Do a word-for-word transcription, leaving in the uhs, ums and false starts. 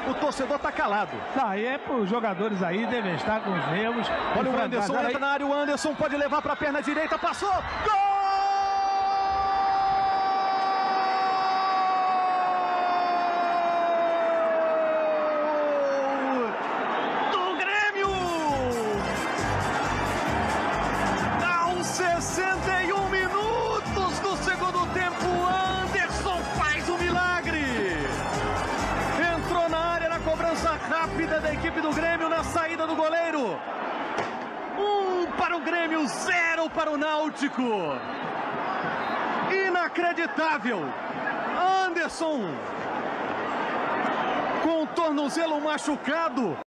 o torcedor tá calado. Tá, e é para os jogadores aí devem estar com os nervos. Olha o Anderson, entra na área, o Anderson pode levar para a perna direita, passou, gol! sessenta e um minutos do segundo tempo, Anderson faz o milagre. Entrou na área na cobrança rápida da equipe do Grêmio na saída do goleiro. Um para o Grêmio, zero para o Náutico. Inacreditável. Anderson com o tornozelo machucado.